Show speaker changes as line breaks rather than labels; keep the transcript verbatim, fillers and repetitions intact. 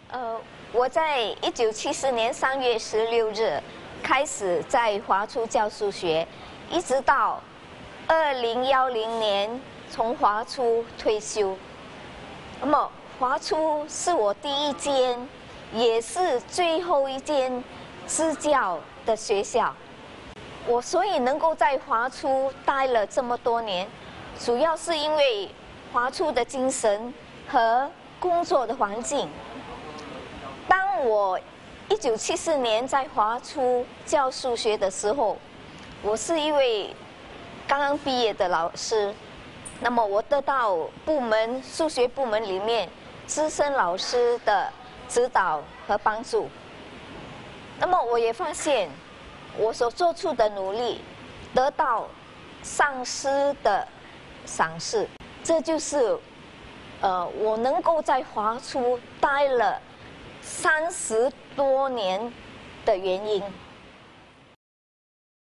呃，我在一九七四年三月十六日开始在华初教数学，一直到二零幺零年从华初退休。那么华初是我第一间，也是最后一间支教的学校。我所以能够在华初待了这么多年，主要是因为华初的精神和工作的环境。当我一九七四年在华初教数学的时候，我是一位刚刚毕业的老师，那么我得到部门数学部门里面资深老师的指导和帮助。那么我也发现，我所做出的努力得到上司的赏识，这就是呃我能够在华初待了三十多年的原因。